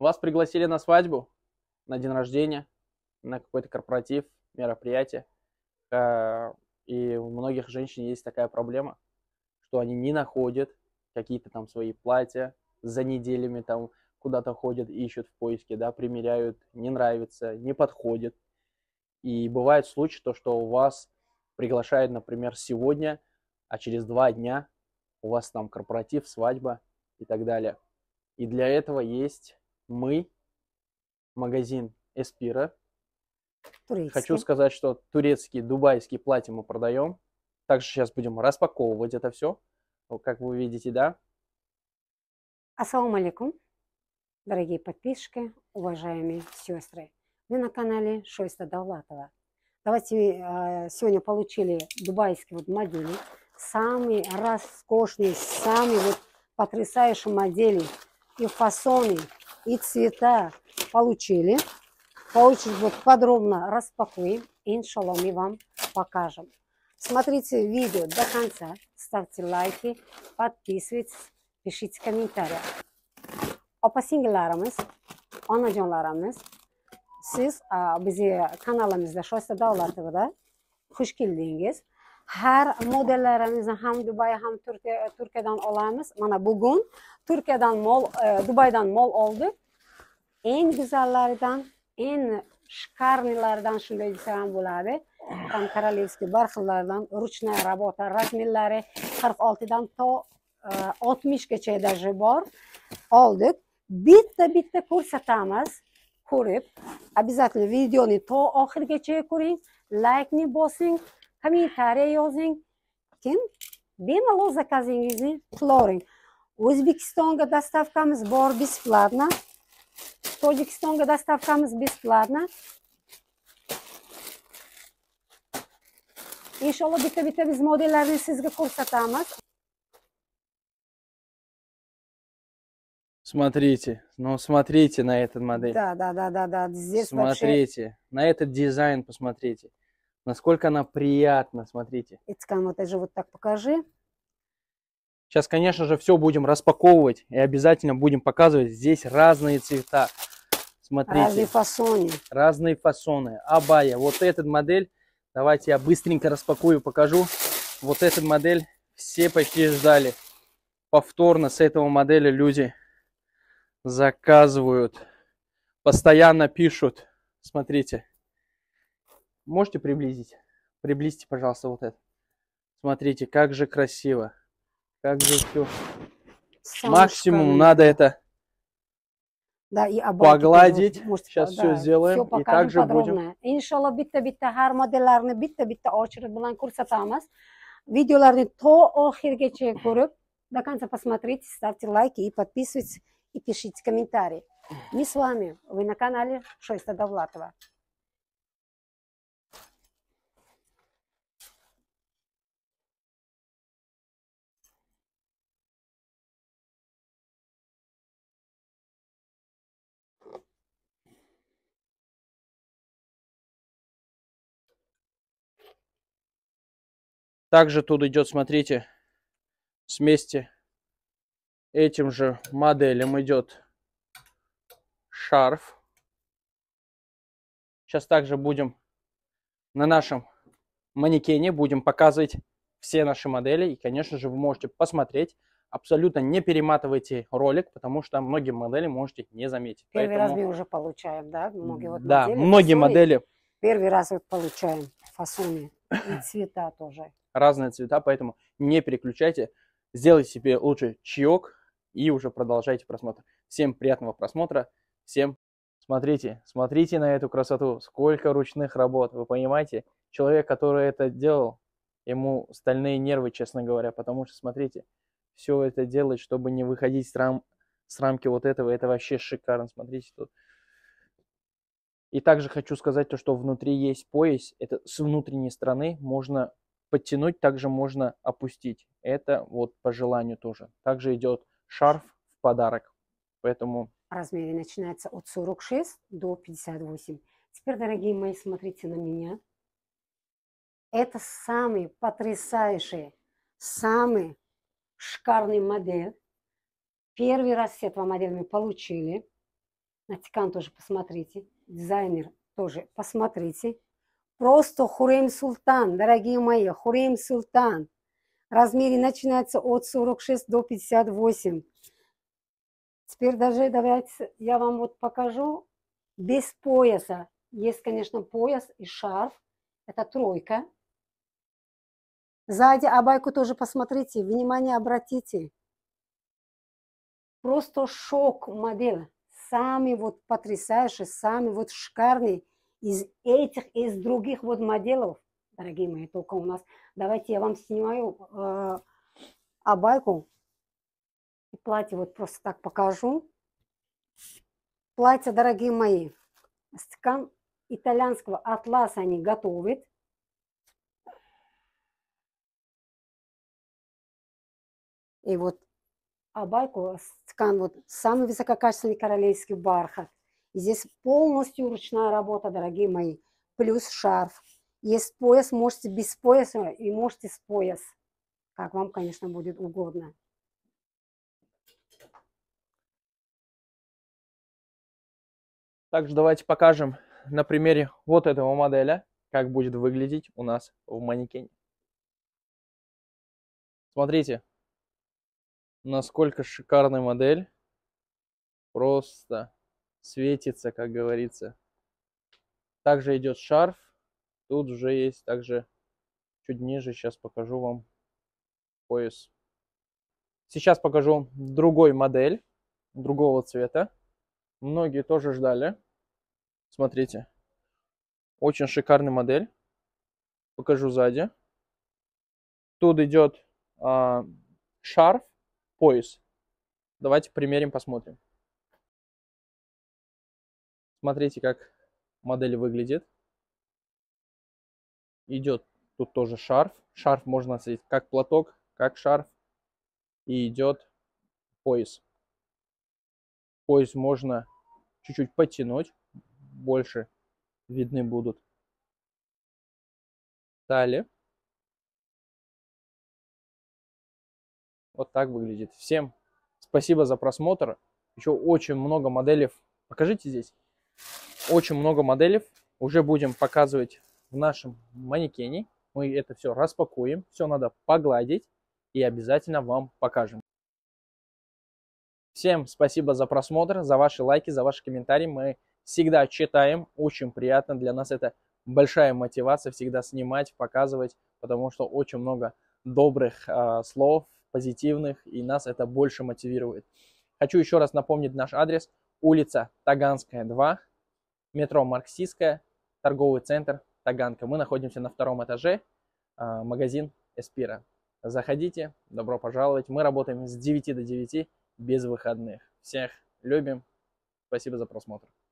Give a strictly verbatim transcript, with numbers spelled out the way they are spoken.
Вас пригласили на свадьбу, на день рождения, на какой-то корпоратив, мероприятие. Э, И у многих женщин есть такая проблема, что они не находят какие-то там свои платья, за неделями там куда-то ходят, ищут в поиске, да, примеряют, не нравится, не подходит. И бывает случай, то, что у вас приглашают, например, сегодня, а через два дня у вас там корпоратив, свадьба и так далее. И для этого есть мы, магазин Эспира. Хочу Турецкий. сказать, что турецкие, дубайские платья мы продаем. Также сейчас будем распаковывать это все, как вы видите, да. Ассаламу алейкум, дорогие подписчики, уважаемые сестры. Вы на канале Шойста Давлатова. Давайте э, сегодня получили дубайские вот модели. Самые роскошные, самые вот потрясающие модели и фасоны, и цвета получили. По очереди вот подробно распакуем. Иншаллах, мы вам покажем. Смотрите видео до конца, ставьте лайки, подписывайтесь, pişit комментария. Opa singillarimiz, onajonlarimiz, siz bizi kanalımızda Shoysta Davlatovda hoş geldiniz. Her modellerimizi hem Dubai hem Türkiye, Türkiye'den olamiz. Mana bugün Türkiye'den mol, Dubai'den mol oldu. En güzellerden, en şikarnilerden shunday desam bo'ladi. Tam korolevskiy barxillardan, ruchная работа, razmerlari qirq oltidan to oltmishgacha даже bor. Oldik. Bitta bitta ko'rsatamiz. Ko'rib, обязательно videoni to oxirigacha ko'ring, like-ni bosing, kommentariy yozing. Kim? Bemalol zakazingizni qilavering. O'zbekistonga dostavkamiz bor besplatно. Tojikistonga dostavkamiz besplatно. Inshaalloh bitta-bitta biz modellarni sizga ko'rsatamiz. Смотрите, ну смотрите на этот модель. Да, да, да, да, да. Здесь смотрите, вообще... на этот дизайн посмотрите. Насколько она приятна, смотрите. Эцкан, вот даже вот так покажи. Сейчас, конечно же, все будем распаковывать и обязательно будем показывать. Здесь разные цвета. Смотрите. Разные фасоны. Разные фасоны. Абая. Вот эта модель. Давайте я быстренько распакую, покажу. Вот эта модель все почти ждали. Повторно с этого модели люди заказывают. Постоянно пишут. Смотрите. Можете приблизить? Приблизьте, пожалуйста, вот это. Смотрите, как же красиво. Как же все. Максимум надо это да, и погладить. Может, Сейчас да, все сделаем. Все и также подробно. будем. Иншаллах, bitta-bitta har modellarni bitta-bitta очередь bilan ko'rsatamiz. Videolarni to oxirigacha ko'rib, до конца посмотрите, ставьте лайки и подписывайтесь, и пишите комментарии. Мы с вами, вы на канале Шойста Давлатова. Также тут идет, смотрите, вместе этим же моделям идет шарф. Сейчас также будем на нашем манекене будем показывать все наши модели. И, конечно же, вы можете посмотреть. Абсолютно не перематывайте ролик, потому что многие модели можете не заметить. Первый Поэтому... раз мы уже получаем, да? Многие вот да, модели, многие фасоны. модели. Первый раз вот получаем фасоны и цвета тоже. Разные цвета, поэтому не переключайте. Сделайте себе лучше чаек и уже продолжайте просмотр. Всем приятного просмотра. Всем смотрите, смотрите на эту красоту. Сколько ручных работ. Вы понимаете? Человек, который это делал, ему стальные нервы, честно говоря. Потому что, смотрите, все это делать, чтобы не выходить с, рам... с рамки вот этого. Это вообще шикарно. Смотрите тут. И также хочу сказать то, что внутри есть пояс. Это с внутренней стороны можно подтянуть, также можно опустить. Это вот по желанию тоже. Также идет шарф в подарок. Поэтому... Размеры начинаются от сорок шесть до пятьдесят восемь. Теперь, дорогие мои, смотрите на меня. Это самый потрясающий, самый шикарный модель. Первый раз с этого модель мы получили. На ткань тоже посмотрите. Дизайнер тоже посмотрите. Просто Хуррем Султан, дорогие мои, Хуррем Султан. Размеры начинаются от сорок шесть до пятьдесят восемь. Теперь даже давайте я вам вот покажу без пояса. Есть, конечно, пояс и шарф. Это тройка. Сзади абайку тоже посмотрите. Внимание обратите. Просто шок модель. Самый вот потрясающий, самый вот шикарный из этих, из других вот моделей. Дорогие мои, только у нас. Давайте я вам снимаю э, абайку. И платье вот просто так покажу. Платье, дорогие мои, с ткань итальянского атласа они готовят. И вот абайку, ткань, вот самый высококачественный королевский бархат. И здесь полностью ручная работа, дорогие мои. Плюс шарф. Есть пояс, можете без пояса и можете с пояс. Как вам, конечно, будет угодно. Также давайте покажем на примере вот этого моделя, как будет выглядеть у нас в манекене. Смотрите, насколько шикарная модель. Просто светится, как говорится. Также идет шарф. Тут уже есть также чуть ниже. Сейчас покажу вам пояс. Сейчас покажу другой модель, другого цвета. Многие тоже ждали. Смотрите. Очень шикарная модель. Покажу сзади. Тут идет а, шарф, пояс. Давайте примерим, посмотрим. Смотрите, как модель выглядит. Идет тут тоже шарф. Шарф можно носить как платок, как шарф. И идет пояс. Пояс можно чуть-чуть подтянуть. Больше видны будут талии. Вот так выглядит. Всем спасибо за просмотр. Еще очень много моделей. Покажите здесь. Очень много моделей уже будем показывать в нашем манекене. Мы это все распакуем. Все надо погладить. И обязательно вам покажем. Всем спасибо за просмотр, за ваши лайки, за ваши комментарии. Мы всегда читаем. Очень приятно. Для нас это большая мотивация всегда снимать, показывать. Потому что очень много добрых э, слов, позитивных. И нас это больше мотивирует. Хочу еще раз напомнить наш адрес. Улица Таганская, два. Метро Марксистская. Торговый центр Таганка. Мы находимся на втором этаже. Э, магазин Эспира. Заходите. Добро пожаловать. Мы работаем с девяти до девяти. Без выходных. Всех любим. Спасибо за просмотр.